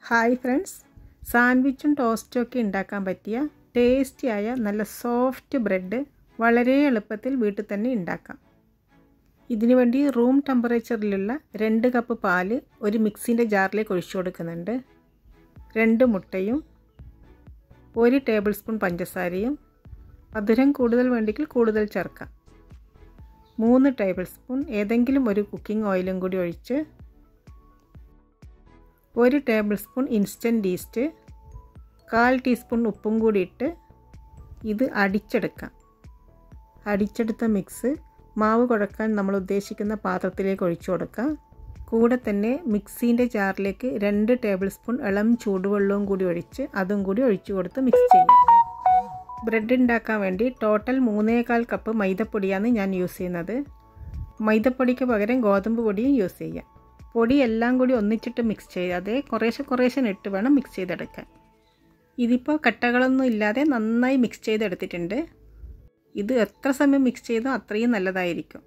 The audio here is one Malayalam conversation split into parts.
ഹായ് ഫ്രണ്ട്സ്, സാൻഡ്വിച്ചും ടോസ്റ്റും ഒക്കെ ഉണ്ടാക്കാൻ പറ്റിയ ടേസ്റ്റിയായ നല്ല സോഫ്റ്റ് ബ്രെഡ് വളരെ എളുപ്പത്തിൽ വീട്ടിൽ തന്നെ ഉണ്ടാക്കാം. ഇതിനു വേണ്ടി റൂം ടെമ്പറേച്ചറിലുള്ള 2 കപ്പ് പാല് ഒരു മിക്സിൻ്റെ ജാറിലേക്ക് ഒഴിച്ചു കൊടുക്കുന്നുണ്ട്. 2 മുട്ടയും 1 ടേബിൾ സ്പൂൺ പഞ്ചസാരയും, മധുരം കൂടുതൽ വേണ്ടെങ്കിൽ കൂടുതൽ ചേർക്കാം. 3 ടേബിൾ സ്പൂൺ ഏതെങ്കിലും ഒരു കുക്കിംഗ് ഓയിലും കൂടി ഒഴിച്ച് 1 tablespoon instant yeast, 1/4 teaspoon ഉപ്പും കൂടി ഇട്ട് ഇത് അടിച്ചെടുക്കാം. അടിച്ചെടുത്ത മിക്സ് മാവ് കുഴക്കാൻ നമ്മൾ ഉദ്ദേശിക്കുന്ന പാത്രത്തിലേക്ക് ഒഴിച്ചു കൊടുക്കാം. കൂടെ തന്നെ മിക്സീൻ്റെ ജാറിലേക്ക് 2 ടേബിൾ സ്പൂൺ ഇളം ചൂടുവെള്ളവും കൂടി ഒഴിച്ച് അതും കൂടി ഒഴിച്ചു കൊടുത്ത് മിക്സ് ചെയ്യാം. ബ്രെഡ് ഉണ്ടാക്കാൻ വേണ്ടി ടോട്ടൽ 3/4 കപ്പ് മൈദപ്പൊടിയാണ് ഞാൻ യൂസ് ചെയ്യുന്നത്. മൈദപ്പൊടിക്ക് പകരം ഗോതമ്പ് പൊടിയും യൂസ് ചെയ്യാം. പൊടി എല്ലാം കൂടി ഒന്നിച്ചിട്ട് മിക്സ് ചെയ്യാതെ കുറേശ്ശെ ഇട്ട് വേണം മിക്സ് ചെയ്തെടുക്കാൻ. ഇതിപ്പോൾ കട്ടകളൊന്നും ഇല്ലാതെ നന്നായി മിക്സ് ചെയ്തെടുത്തിട്ടുണ്ട്. ഇത് എത്ര സമയം മിക്സ് ചെയ്തോ അത്രയും നല്ലതായിരിക്കും.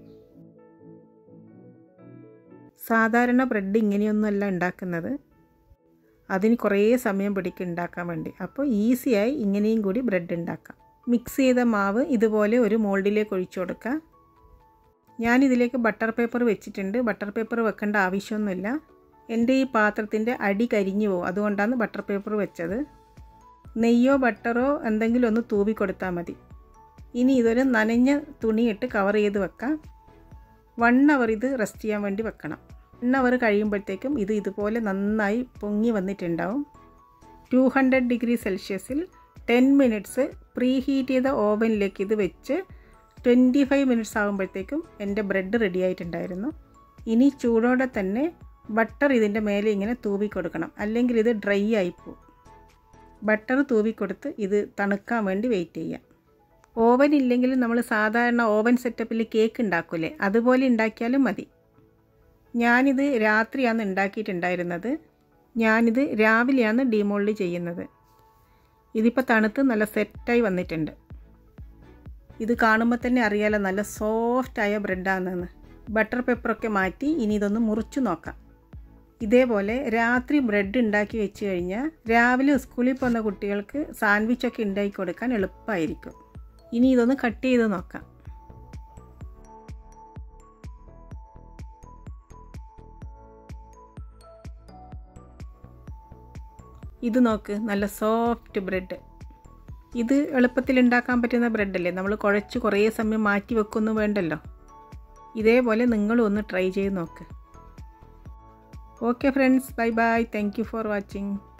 സാധാരണ ബ്രെഡ് ഇങ്ങനെയൊന്നുമല്ല ഉണ്ടാക്കുന്നത്, അതിന് കുറേ സമയം പിടിക്കും ഉണ്ടാക്കാൻ വേണ്ടി. അപ്പോൾ ഈസിയായി ഇങ്ങനെയും കൂടി ബ്രെഡ് ഉണ്ടാക്കാം. മിക്സ് ചെയ്ത മാവ് ഇതുപോലെ ഒരു മോൾഡിലേക്ക് ഒഴിച്ചു കൊടുക്കാം. ഞാനിതിലേക്ക് ബട്ടർ പേപ്പർ വെച്ചിട്ടുണ്ട്. ബട്ടർ പേപ്പർ വെക്കേണ്ട ആവശ്യമൊന്നുമില്ല. എൻ്റെ ഈ പാത്രത്തിൻ്റെ അടി കരിഞ്ഞു പോകും, അതുകൊണ്ടാണ് ബട്ടർ പേപ്പർ വെച്ചത്. നെയ്യോ ബട്ടറോ എന്തെങ്കിലും ഒന്ന് തൂവി കൊടുത്താൽ മതി. ഇനി ഇതൊരു നനഞ്ഞ തുണിയിട്ട് കവർ ചെയ്ത് വെക്കാം. 1 അവർ ഇത് റെസ്റ്റ് ചെയ്യാൻ വേണ്ടി വെക്കണം. 1 അവർ കഴിയുമ്പോഴത്തേക്കും ഇത് ഇതുപോലെ നന്നായി പൊങ്ങി വന്നിട്ടുണ്ടാവും. 200 ഡിഗ്രി സെൽഷ്യസിൽ 10 മിനിറ്റ്സ് പ്രീ ഹീറ്റ് ചെയ്ത ഓവനിലേക്ക് ഇത് വെച്ച് 25 മിനിറ്റ്സ് ആകുമ്പോഴത്തേക്കും എൻ്റെ ബ്രെഡ് റെഡി ആയിട്ടുണ്ടായിരുന്നു. ഇനി ചൂടോടെ തന്നെ ബട്ടർ ഇതിൻ്റെ മേലെ ഇങ്ങനെ തൂവി കൊടുക്കണം, അല്ലെങ്കിൽ ഇത് ഡ്രൈ ആയിപ്പോവും. ബട്ടർ തൂവി കൊടുത്ത് ഇത് തണുക്കാൻ വേണ്ടി വെയിറ്റ് ചെയ്യാം. ഓവൻ ഇല്ലെങ്കിൽ നമ്മൾ സാധാരണ ഓവൻ സെറ്റപ്പിൽ കേക്ക് ഉണ്ടാക്കൂലേ, അതുപോലെ ഉണ്ടാക്കിയാലും മതി. ഞാനിത് രാത്രിയാണ് ഉണ്ടാക്കിയിട്ടുണ്ടായിരുന്നത്. ഞാനിത് രാവിലെയാണ് ഡീമോൾഡ് ചെയ്യുന്നത്. ഇതിപ്പോൾ തണുത്ത് നല്ല സെറ്റായി വന്നിട്ടുണ്ട്. ഇത് കാണുമ്പോൾ തന്നെ അറിയാലോ നല്ല സോഫ്റ്റായ ബ്രെഡാണെന്ന്. ബട്ടർ പേപ്പറൊക്കെ മാറ്റി ഇനി ഇതൊന്ന് മുറിച്ച് നോക്കാം. ഇതേപോലെ രാത്രി ബ്രെഡ് ഉണ്ടാക്കി വെച്ച് കഴിഞ്ഞാൽ രാവിലെ സ്കൂളിൽ പോകുന്ന കുട്ടികൾക്ക് സാൻഡ്വിച്ചൊക്കെ ഉണ്ടാക്കി കൊടുക്കാൻ എളുപ്പമായിരിക്കും. ഇനി ഇതൊന്ന് കട്ട് ചെയ്ത് നോക്കാം. ഇത് നോക്ക്, നല്ല സോഫ്റ്റ് ബ്രെഡ്. ഇത് എളുപ്പത്തിൽ ഉണ്ടാക്കാൻ പറ്റുന്ന ബ്രെഡല്ലേ, നമ്മൾ കുഴച്ച് കുറേ സമയം മാറ്റി വെക്കൊന്നും വേണ്ടല്ലോ. ഇതേപോലെ നിങ്ങളും ഒന്ന് ട്രൈ ചെയ്ത് നോക്ക്. Okay friends, bye bye. Thank you for watching.